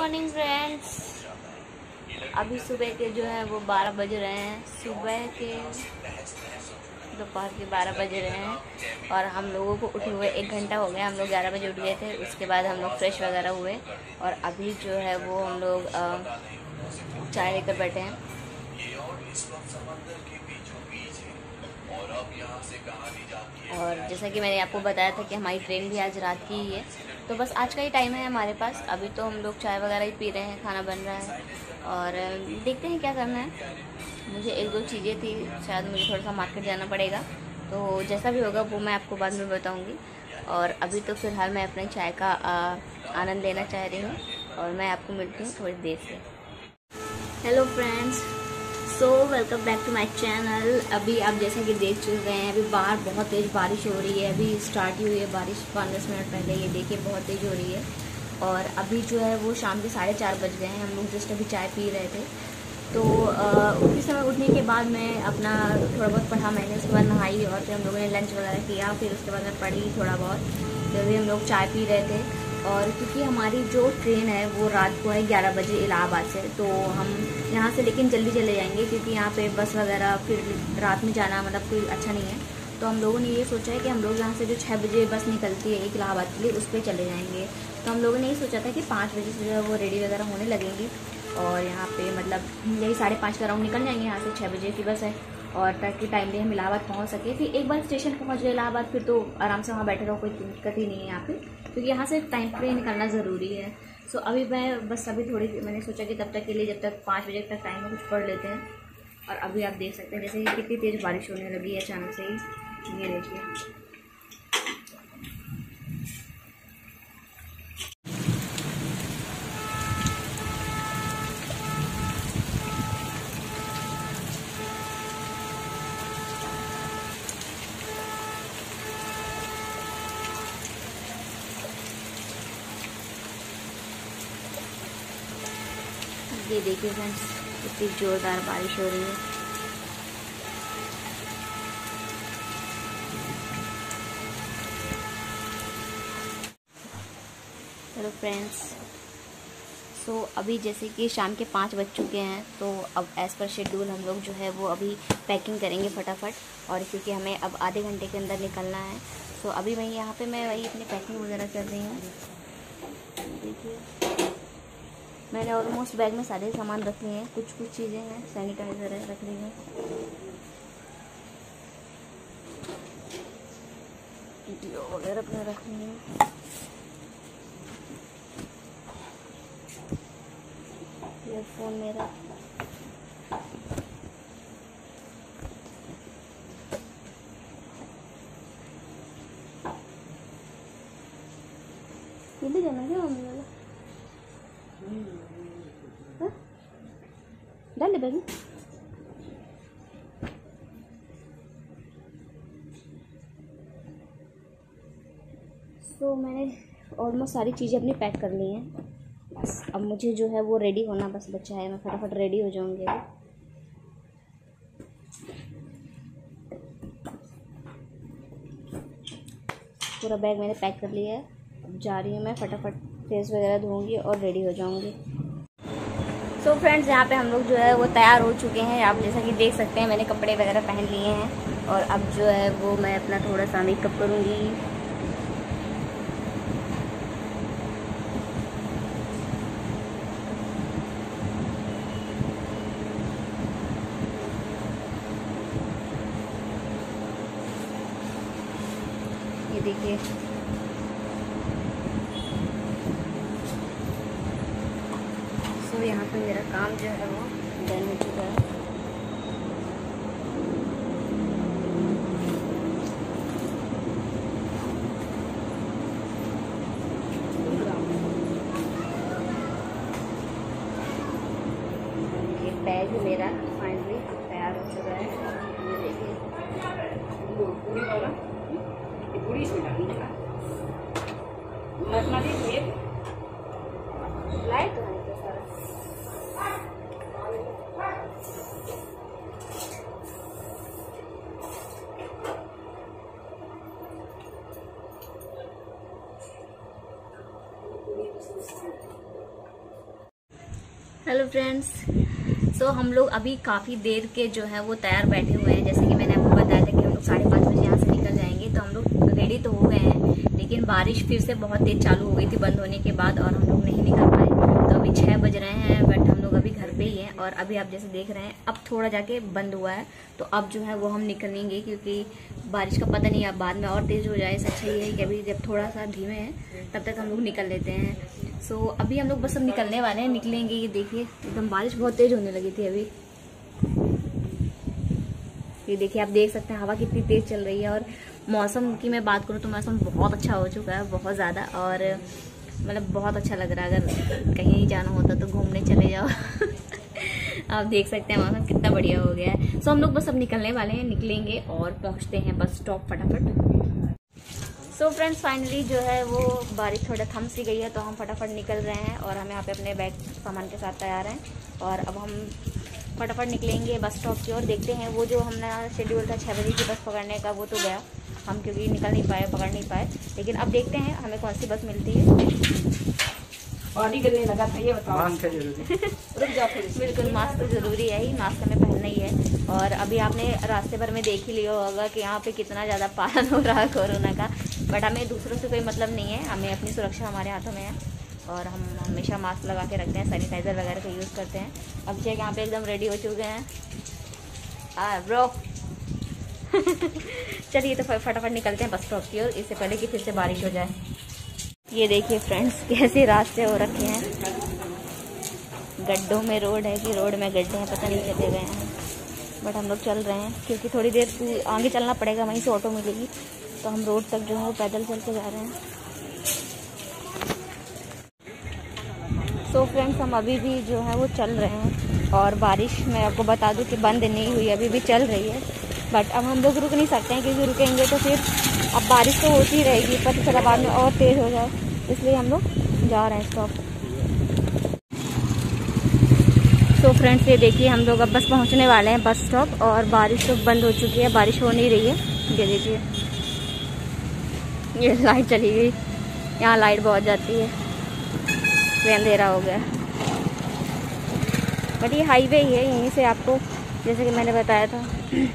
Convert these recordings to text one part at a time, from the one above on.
Morning friends. अभी सुबह के जो है वो 12 बज रहे हैं। सुबह के दोपहर के 12 बज रहे हैं और हम लोगों को उठे हुए 1 घंटा हो गया। हम लोग 11 बजे उठ गए थे। उसके बाद हम लोग फ्रेश वगैरह हुए और अभी जो है वो हम लोग चाय लेकर बैठे हैं। और जैसा कि मैंने आपको बताया था कि हमारी ट्रेन भी आज रात की ही है, तो बस आज का ही टाइम है हमारे पास। अभी तो हम लोग चाय वगैरह ही पी रहे हैं, खाना बन रहा है और देखते हैं क्या करना है। मुझे 1-2 चीज़ें थी, शायद मुझे थोड़ा सा मार्केट जाना पड़ेगा, तो जैसा भी होगा वो मैं आपको बाद में बताऊंगी। और अभी तो फ़िलहाल मैं अपने चाय का आनंद लेना चाह रही हूँ और मैं आपको मिलती हूँ थोड़ी देर से। Hello friends, so welcome back to my channel. अभी आप जैसा कि देख चुके हैं, अभी बाहर बहुत तेज़ बारिश हो रही है। अभी स्टार्ट ही हुई है बारिश 5-10 मिनट पहले, ये देखिए बहुत तेज़ हो रही है। और अभी जो है वो शाम के 4:30 बज गए हैं। हम लोग जस्ट अभी चाय पी रहे थे, तो उसी समय उठने के बाद मैं अपना थोड़ा बहुत पढ़ा मैंने, उसके बाद नहाई और फिर हम लोगों ने लंच वगैरह किया। फिर उसके बाद मैं पढ़ी थोड़ा बहुत, फिर भी हम लोग चाय पी रहे थे। और क्योंकि हमारी जो ट्रेन है वो रात को है 11 बजे इलाहाबाद से, तो हम यहाँ से लेकिन जल्दी चले जाएंगे क्योंकि यहाँ पे बस वगैरह फिर रात में जाना मतलब कोई अच्छा नहीं है। तो हम लोगों ने ये सोचा है कि हम लोग यहाँ से जो 6 बजे बस निकलती है एक इलाहाबाद के लिए, उस पर चले जाएंगे। तो हम लोगों ने ये सोचा था कि 5 बजे से जो है वो रेडी वगैरह होने लगेंगी और यहाँ पे मतलब यही 5:30 का राउंड निकल जाएंगे। यहाँ से 6 बजे की बस है और ताकि टाइम पे हम इलाहाबाद पहुँच सके। फिर एक बार स्टेशन पहुँच गए इलाहाबाद, फिर तो आराम से वहाँ बैठे रहो, कोई दिक्कत ही नहीं है यहाँ पे, क्योंकि यहाँ से टाइम पे निकलना ज़रूरी है। सो अभी मैं बस अभी थोड़ी मैंने सोचा कि तब तक के लिए जब तक 5 बजे तक टाइम में कुछ पढ़ लेते हैं। और अभी आप देख सकते हैं जैसे कि कितनी तेज़ बारिश होने लगी है अचानक से ही, ये देखिए। ये देखिए फ्रेंड्स, कितनी जोरदार बारिश हो रही है। हेलो फ्रेंड्स, सो अभी जैसे कि शाम के 5 बज चुके हैं, तो अब एज़ पर शेड्यूल हम लोग जो है वो अभी पैकिंग करेंगे फटाफट। और क्योंकि हमें अब आधे घंटे के अंदर निकलना है, तो अभी मैं यहाँ पे मैं वही अपनी पैकिंग वगैरह कर रही हूँ। देखिए मैंने ऑलमोस्ट बैग में सारे सामान रख लिए हैं। कुछ चीज़ें हैं, सैनिटाइज़र है रख ली है, वगैरह अपने रख ली है। ईयरफोन मेरा, ये भी जाना क्या मम्मी वाला डाल दे बैग में। तो मैंने ऑलमोस्ट सारी चीज़ें अपनी पैक कर ली हैं। बस अब मुझे जो है वो रेडी होना बस बचा है। मैं फटाफट रेडी हो जाऊंगी अभी। पूरा बैग मैंने पैक कर लिया है। अब जा रही हूँ मैं, फटाफट फेस वगैरह धोऊंगी और रेडी हो जाऊंगी। सो फ्रेंड्स, यहाँ पे हम लोग जो है वो तैयार हो चुके हैं। आप जैसा कि देख सकते हैं मैंने कपड़े वगैरह पहन लिए हैं और अब जो है वो मैं अपना थोड़ा सा मेकअप करूँगी। ये देखिए, सो यहाँ पे मेरा काम जो है वो डन हो चुका है। बैग मेरा फाइनली तैयार हो चुका है। ये देखिए, लाइट हेलो फ्रेंड्स, सो हम लोग अभी काफ़ी देर के जो है वो तैयार बैठे हुए हैं। जैसे कि मैंने आपको बताया था कि हम लोग 5:30 बजे यहाँ से निकल जाएंगे। तो हम लोग रेडी तो हो गए हैं, लेकिन बारिश फिर से बहुत तेज चालू हो गई थी बंद होने के बाद, और हम लोग नहीं निकल पाए। तो अभी 6 बज रहे हैं, बट हम लोग अभी घर पे ही हैं। और अभी आप जैसे देख रहे हैं, अब थोड़ा जाके बंद हुआ है, तो अब जो है वो हम निकलेंगे, क्योंकि बारिश का पता नहीं, अब बाद में और तेज़ हो जाए। इससे अच्छा ये है कि अभी जब थोड़ा सा धीमे है तब तक हम लोग निकल लेते हैं। सो अभी हम लोग बस अब निकलने वाले हैं, निकलेंगे। ये देखिए एकदम बारिश बहुत तेज होने लगी थी अभी। ये देखिए, आप देख सकते हैं हवा कितनी तेज चल रही है। और मौसम की मैं बात करूँ तो मौसम बहुत अच्छा हो चुका है, बहुत ज़्यादा। और मतलब बहुत अच्छा लग रहा है। अगर कहीं जाना होता तो घूमने चले जाओ। आप देख सकते हैं मौसम कितना बढ़िया हो गया है। सो हम लोग बस अब निकलने वाले हैं, निकलेंगे और पहुँचते हैं बस स्टॉप फटाफट। सो फ्रेंड्स, फाइनली जो है वो बारिश थोड़ा थम सी गई है, तो हम फटाफट निकल रहे हैं। और हम यहाँ पे अपने बैग सामान के साथ तैयार हैं, और अब हम फटाफट निकलेंगे बस स्टॉप की ओर। देखते हैं, वो जो हमने शेड्यूल था 6 बजे की बस पकड़ने का, वो तो गया, हम क्योंकि निकल नहीं पाए, पकड़ नहीं पाए। लेकिन अब देखते हैं हमें कौन सी बस मिलती है। पानी करने लगा था, ये बताओ। बिल्कुल, मास्क तो ज़रूरी है ही, मास्क हमें पहनना ही है। और अभी आपने रास्ते भर में देख ही लिया होगा कि यहाँ पे कितना ज़्यादा पालन हो रहा है कोरोना का। बट हमें दूसरों से कोई मतलब नहीं है, हमें अपनी सुरक्षा हमारे हाथों में है। और हम हमेशा मास्क लगा के रखते हैं, सैनिटाइज़र वगैरह का यूज़ करते हैं। अब चेक यहाँ पे एकदम रेडी हो चुके हैं। ब्रो चलिए तो फटाफट निकलते हैं बस स्टॉप की ओर, इससे पहले कि फिर से बारिश हो जाए। ये देखिए फ्रेंड्स, कैसे रास्ते हो रखे हैं। गड्ढों में रोड है कि रोड में गड्ढे हैं, पता नहीं चले गए हैं। बट हम लोग चल रहे हैं, क्योंकि थोड़ी देर आगे चलना पड़ेगा, वहीं से ऑटो मिलेगी। तो हम रोड तक जो है वो पैदल चल के जा रहे हैं। सो फ्रेंड्स, हम अभी भी जो है वो चल रहे हैं। और बारिश मैं आपको बता दूं कि बंद नहीं हुई, अभी भी चल रही है। बट अब हम लोग रुक नहीं सकते हैं, क्योंकि रुकेंगे तो फिर अब बारिश तो होती रहेगी, पता चला बाद में और तेज़ हो जाए, इसलिए हम लोग जा रहे हैं स्टॉप। तो फ्रेंड्स, ये देखिए हम लोग अब बस पहुंचने वाले हैं बस स्टॉप। और बारिश तो बंद हो चुकी है, बारिश हो नहीं रही है। ये देखिए, ये लाइट चली गई, यहाँ लाइट बहुत जाती है, अंधेरा हो गया। बट ये हाईवे ही है, यहीं से आपको, जैसे कि मैंने बताया था,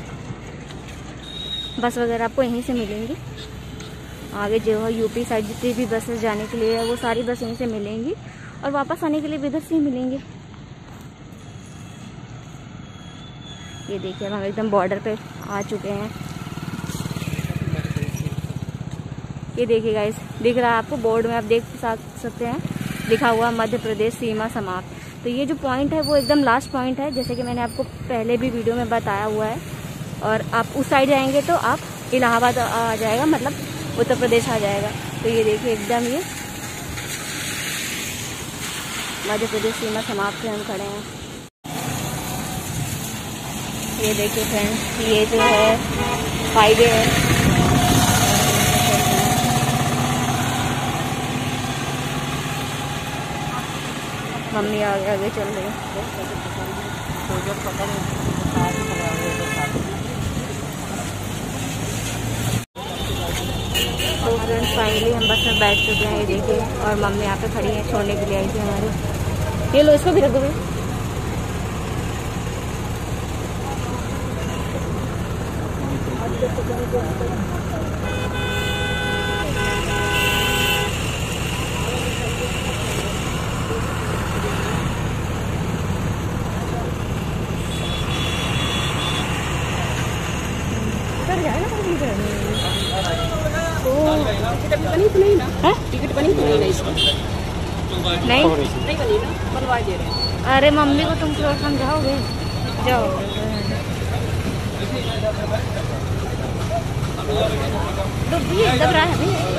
बस वगैरह आपको यहीं से मिलेंगी। आगे जो है यूपी साइड जितनी भी बसेस जाने के लिए है, वो सारी बस यहीं से मिलेंगी, और वापस आने के लिए भी इधर से ही मिलेंगे। ये देखिए, अब हम एकदम बॉर्डर पे आ चुके हैं। ये देखिए गाइस, दिख रहा है आपको, बोर्ड में आप देख सकते हैं लिखा हुआ मध्य प्रदेश सीमा समाप्त। तो ये जो पॉइंट है वो एकदम लास्ट पॉइंट है, जैसे कि मैंने आपको पहले भी वीडियो में बताया हुआ है। और आप उस साइड जाएंगे तो आप इलाहाबाद आ जाएगा, मतलब उत्तर प्रदेश आ जाएगा। तो ये देखिए एकदम ये मध्य प्रदेश सीमा समाप्त में हम खड़े हैं। ये देखिए फ्रेंड्स, ये जो है हाईवे है। मम्मी आगे आगे चल रही है। तो फ्रेंड्स, फाइनली हम बस में बैठ चुके हैं, ये देखिए। और मम्मी यहाँ पे खड़ी है, छोड़ने के लिए आई थी हमारी। ये लो, इसको भी रख दो। टिकट बनी ना? टिकट बनी तो नहीं इसको? नहीं बनी ना, बनवा दे रहे हैं। अरे मम्मी को तुम क्यों समझाओगे? जाओ, दब रहा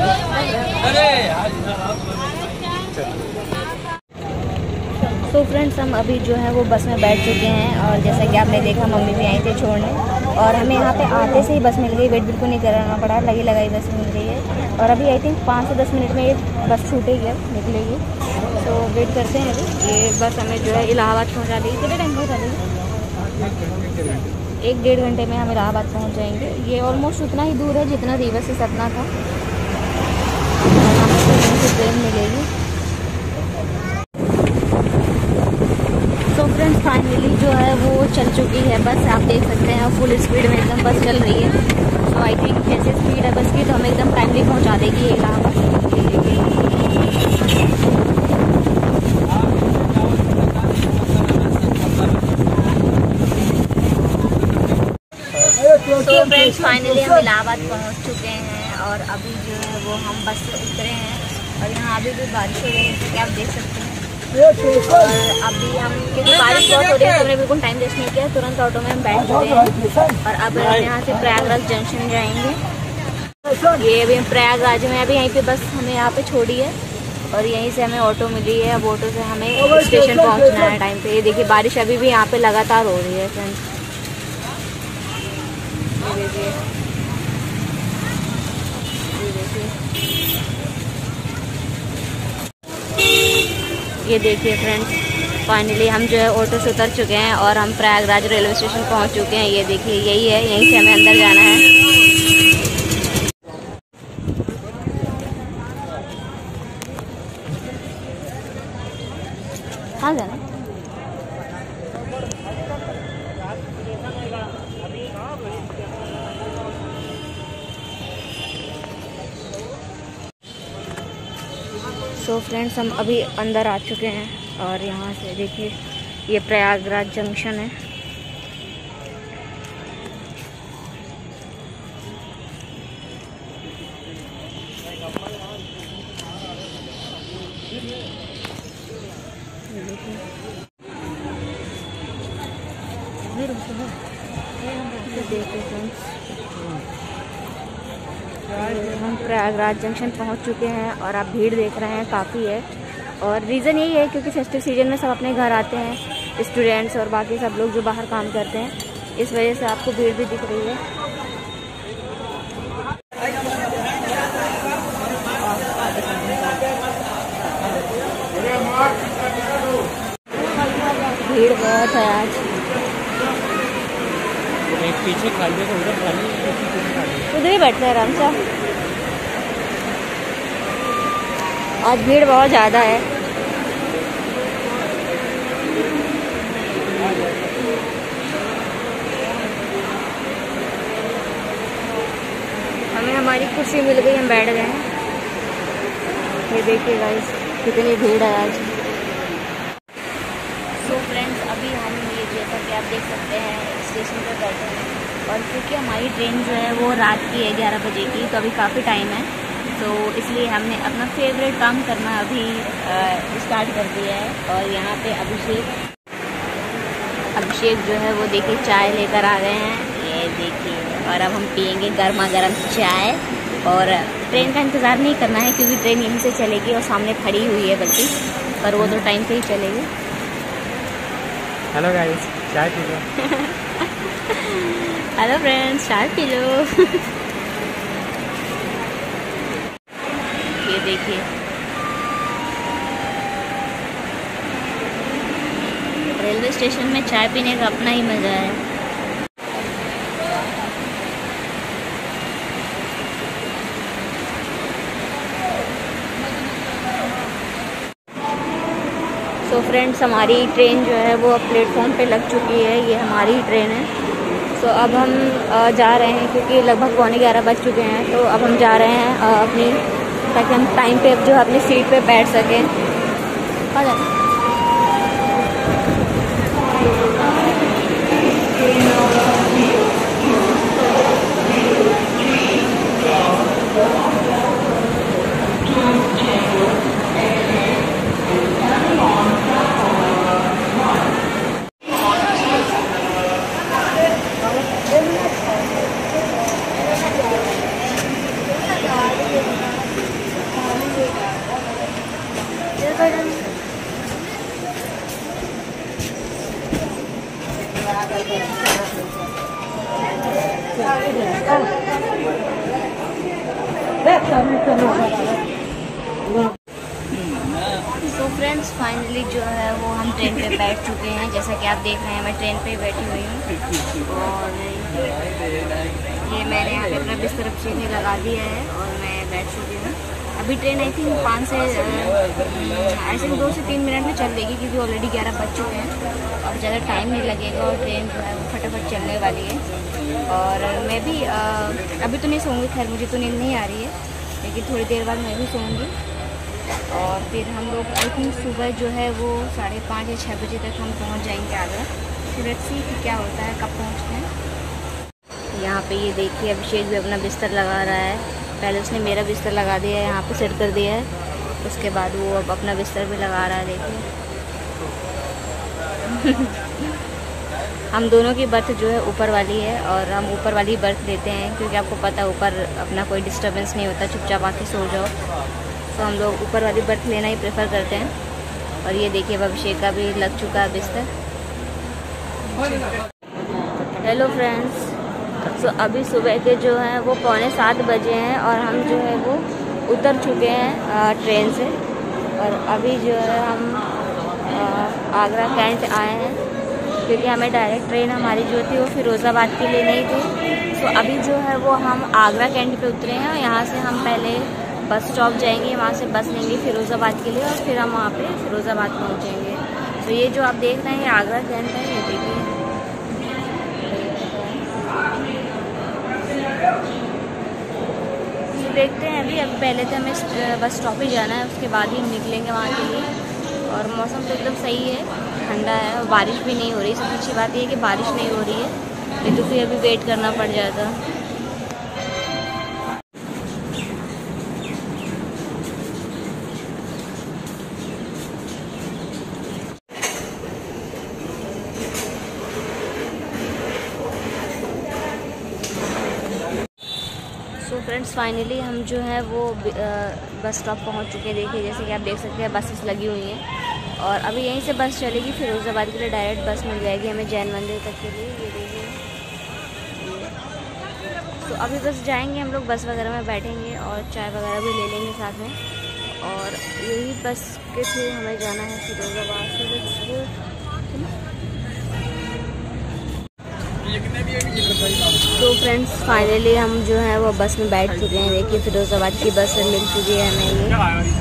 है। तो फ्रेंड्स, हम अभी जो है वो बस में बैठ चुके हैं। और जैसा कि आपने देखा, मम्मी भी आई थी छोड़ने, और हमें यहाँ पे आते से ही बस मिल गई। वेट बिल्कुल नहीं कराना पड़ा, लगी लगाई बस मिल गई है। और अभी आई थिंक 5 से 10 मिनट में ये बस छूटेगी, अब निकलेगी। तो वेट करते हैं अभी। ये बस हमें जो है इलाहाबाद पहुँचा देगी। कितने टाइम पहुँचा देगी? 1-1.5 घंटे में हम इलाहाबाद पहुँच जाएंगे। ये ऑलमोस्ट उतना ही दूर है जितना रीवा से सतना था। हमें ट्रेन मिलेगी। फ्रेंड्स फाइनली जो है वो चल चुकी है बस, आप देख सकते हैं फुल स्पीड में एकदम बस चल रही है। तो आई थिंक जैसे स्पीड है बस की तो हमें एकदम टाइमली पहुंचा देगी इलाहाबाद। तो फ्रेंड्स फाइनली हम इलाहाबाद पहुंच चुके हैं और अभी जो है वो हम बस से उतरे हैं और यहाँ अभी भी बारिश हो रही है जैसे कि आप देख सकते हैं। और अभी हम क्योंकि बारिश बहुत हो रही है तो हमने बिल्कुल टाइम वेस्ट नहीं किया, तुरंत ऑटो में हम बैठ चुके हैं और अब यहाँ से प्रयागराज जंक्शन जाएंगे। ये अभी हम प्रयागराज में अभी यहीं पे बस हमें यहाँ पे छोड़ी है और यहीं से हमें ऑटो मिली है। अब ऑटो से हमें स्टेशन पहुँचना है टाइम पे। ये देखिए बारिश अभी भी यहाँ पे लगातार हो रही है फ्रेंड्स, ये देखिए। ये देखिए फ्रेंड्स फाइनली हम जो है ऑटो से उतर चुके हैं और हम प्रयागराज रेलवे स्टेशन पहुंच चुके हैं। ये देखिए यही है, यहीं से हमें अंदर जाना है। कहाँ जाना? तो फ्रेंड्स हम अभी अंदर आ चुके हैं और यहाँ से देखिए ये प्रयागराज जंक्शन है। देखिए फ्रेंड्स हम प्रयागराज जंक्शन पहुंच चुके हैं और आप भीड़ देख रहे हैं काफ़ी है और रीज़न यही है क्योंकि फेस्टिव सीजन में सब अपने घर आते हैं, स्टूडेंट्स और बाकी सब लोग जो बाहर काम करते हैं, इस वजह से आपको भीड़ भी दिख रही है। भीड़ बहुत है आज। पीछे खाली है, उधर ही बैठते हैं आराम से। आज भीड़ बहुत ज़्यादा है। हमें हमारी कुर्सी मिल गई, हम बैठ गए हैं। ये देखिए गाइस कितनी भीड़ है आज। सो फ्रेंड्स अभी हम ये जैसा कि आप देख सकते हैं स्टेशन पर बैठे हैं और क्योंकि हमारी ट्रेन जो है वो रात की है 11 बजे की, तो अभी काफ़ी टाइम है, तो इसलिए हमने अपना फेवरेट काम करना अभी स्टार्ट कर दिया है। और यहाँ पे अभिषेक जो है वो देखिए चाय लेकर आ गए हैं, ये देखिए। और अब हम पियेंगे गर्मा गर्म चाय और ट्रेन का इंतज़ार नहीं करना है क्योंकि ट्रेन यहीं से चलेगी और सामने खड़ी हुई है बल्कि, पर वो तो टाइम पे ही चलेगी। हेलो गाइस, चाय पी लो। हेलो फ्रेंड्स, चाय पी लो। ये देखिए रेलवे स्टेशन में चाय पीने का अपना ही मज़ा है। सो फ्रेंड्स हमारी ट्रेन जो है वो प्लेटफॉर्म पे लग चुकी है, ये हमारी ट्रेन है। सो अब हम जा रहे हैं क्योंकि लगभग 11:15 बज चुके हैं, तो अब हम जा रहे हैं अपनी, ताकि हम टाइम पे जो है अपनी सीट पे बैठ सकें। आ जाए। तो फ्रेंड्स फाइनली जो है वो हम ट्रेन पे बैठ चुके हैं, जैसा कि आप देख रहे हैं मैं ट्रेन पे बैठी हुई हूँ और ये मैंने यहाँ पे अपना बिस्तर सीधे लगा दिया है और मैं बैठ चुकी हूँ। अभी ट्रेन आई थिंक 5 से आई थिंक 2 से 3 मिनट में चल देगी, क्योंकि ऑलरेडी 11 बज चुके हैं और ज़्यादा टाइम नहीं लगेगा और ट्रेन जो है वो फटाफट चलने वाली है। और मैं भी अभी तो नहीं सोऊंगी, खैर मुझे तो नींद नहीं आ रही है, लेकिन थोड़ी देर बाद मैं भी सोऊंगी। और फिर हम लोग आई थिंक सुबह जो है वो 5:30 या 6 बजे तक हम पहुँच जाएंगे आगरा। तो लेट्स सी कि क्या होता है, कब पहुँचते हैं। यहाँ पे ये देखिए अभिषेक भी अपना बिस्तर लगा रहा है। पहले उसने मेरा बिस्तर लगा दिया है, यहाँ पे सेट कर दिया है, उसके बाद वो अब अपना बिस्तर भी लगा रहा है। देखिए हम दोनों की बर्थ जो है ऊपर वाली है और हम ऊपर वाली बर्थ लेते हैं, क्योंकि आपको पता है ऊपर अपना कोई डिस्टर्बेंस नहीं होता, चुपचाप आके सो जाओ। तो हम लोग ऊपर वाली बर्थ लेना ही प्रेफर करते हैं। और ये देखिए अब अभिषेक का भी लग चुका है बिस्तर। हेलो फ्रेंड्स, तो अभी सुबह के जो हैं वो 6:45 बजे हैं और हम जो है वो उतर चुके हैं ट्रेन से। और अभी जो है हम आगरा कैंट आए हैं, क्योंकि हमें डायरेक्ट ट्रेन हमारी जो थी वो फिरोज़ाबाद के लिए नहीं थी। तो अभी जो है वो हम आगरा कैंट पे उतरे हैं और यहाँ से हम पहले बस स्टॉप जाएंगे, वहाँ से बस लेंगे फिरोज़ाबाद के लिए और फिर हम वहाँ पे फिरोज़ाबाद पहुँचेंगे। तो ये जो आप देख रहे हैं ये आगरा कैंट है, ये देखिए। देखते हैं अभी पहले तो हमें बस स्टॉप ही जाना है, उसके बाद ही निकलेंगे वहाँ के लिए। और मौसम तो एकदम सही है, ठंडा है और बारिश भी नहीं हो रही। सबसे अच्छी बात ये है कि बारिश नहीं हो रही है, नहीं तो फिर अभी वेट करना पड़ जाता। तो फ्रेंड्स फाइनली हम जो है वो बस स्टॉप पहुंच चुके हैं। देखिए जैसे कि आप देख सकते हैं बसेस लगी हुई हैं और अभी यहीं से बस चलेगी फिरोज़ाबाद के लिए, डायरेक्ट बस मिल जाएगी हमें जैन मंदिर तक के लिए। ये देखिए, तो अभी बस जाएंगे हम लोग, बस वगैरह में बैठेंगे और चाय वगैरह भी ले लेंगे साथ में। और यही बस के थ्रू हमें जाना है फिरोज़ाबाद से। तो फ्रेंड्स फाइनली हम जो है वो बस में बैठ चुके हैं। देखिए फिरोज़ाबाद की बस मिल चुकी है हमें ये,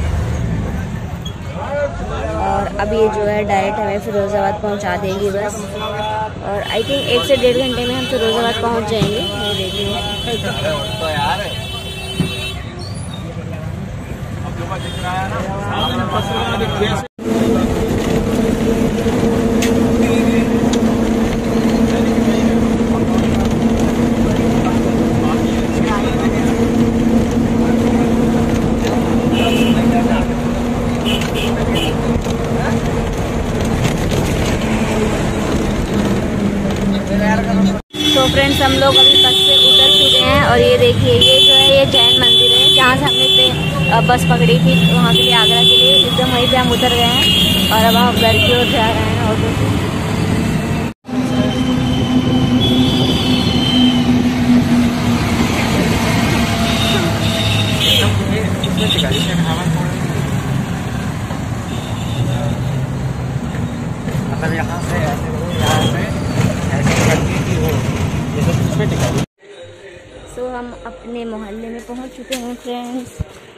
और अब ये जो है डायरेक्ट हमें फिरोज़ाबाद पहुंचा देगी बस। और आई थिंक 1 से 1.5 घंटे में हम फिरोज़ाबाद पहुंच जाएंगे। ये देखिए तो फ्रेंड्स हम लोग अभी बस से उतर चुके हैं और ये देखिए ये जो है ये जैन मंदिर है, जहाँ से हमने बस पकड़ी थी वहाँ के लिए, आगरा के लिए। एकदम वहीं पे हम उतर गए हैं और अब हम घर की ओर जा रहे हैं ऑटो से। मतलब यहाँ से ऐसे करके कि हो जैसे उसमें टिका। सो हम अपने मोहल्ले में पहुँच चुके हैं फ्रेंड्स।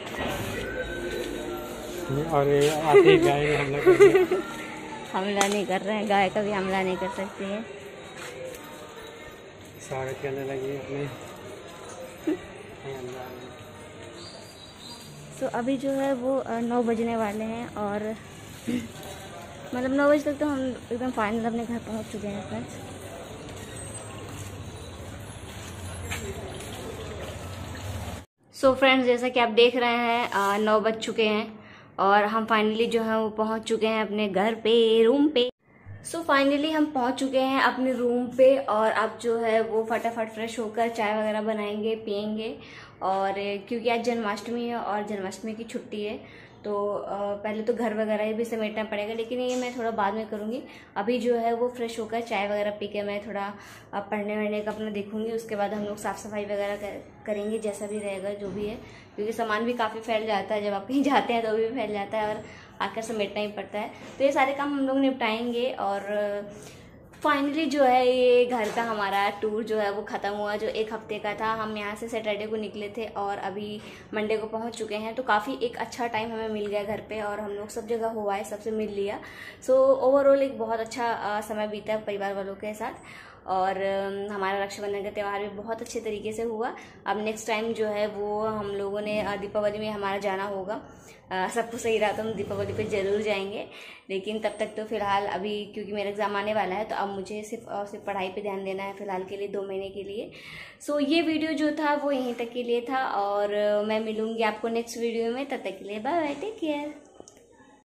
और आते गाय ने हमला कर दिया। हमला नहीं कर रहे हैं, गाय का भी हमला नहीं कर सकती है। स्वागत करने लगी अपने। सो अभी जो है वो 9 बजने वाले हैं और मतलब 9 बजे तक तो हम एकदम फाइनल अपने घर पहुंच चुके हैं फ्रेंड्स। सो फ्रेंड्स जैसा कि आप देख रहे हैं 9 बज चुके हैं और हम फाइनली जो है वो पहुंच चुके हैं अपने घर पे, रूम पे। सो फाइनली हम पहुंच चुके हैं अपने रूम पे और अब जो है वो फटाफट फ्रेश होकर चाय वगैरह बनाएंगे, पियेंगे। और क्योंकि आज जन्माष्टमी है और जन्माष्टमी की छुट्टी है तो पहले तो घर वगैरह भी समेटना पड़ेगा, लेकिन ये मैं थोड़ा बाद में करूँगी। अभी जो है वो फ्रेश होकर चाय वगैरह पी के मैं थोड़ा पढ़ने वढ़ने का अपना देखूँगी। उसके बाद हम लोग साफ़ सफाई वगैरह करेंगे, जैसा भी रहेगा जो भी है, क्योंकि सामान भी काफ़ी फैल जाता है। जब आप कहीं जाते हैं तो भी फैल जाता है और आकर समेटना ही पड़ता है। तो ये सारे काम हम लोग निपटाएंगे और फाइनली जो है ये घर का हमारा टूर जो है वो ख़त्म हुआ, जो 1 हफ्ते का था। हम यहाँ से सैटरडे को निकले थे और अभी मंडे को पहुँच चुके हैं। तो काफ़ी एक अच्छा टाइम हमें मिल गया घर पे और हम लोग सब जगह हुआ है, सबसे मिल लिया। सो ओवरऑल एक बहुत अच्छा समय बीता परिवार वालों के साथ। और हमारा रक्षाबंधन का त्यौहार भी बहुत अच्छे तरीके से हुआ। अब नेक्स्ट टाइम जो है वो हम लोगों ने दीपावली में हमारा जाना होगा। सब कुछ सही रहा तो हम दीपावली पे ज़रूर जाएंगे, लेकिन तब तक तो फ़िलहाल अभी क्योंकि मेरा एग्ज़ाम आने वाला है तो अब मुझे सिर्फ पढ़ाई पे ध्यान देना है फ़िलहाल के लिए 2 महीने के लिए। सो ये वीडियो जो था वो यहीं तक के लिए था और मैं मिलूँगी आपको नेक्स्ट वीडियो में। तब तक के लिए बाय बाय, टेक केयर।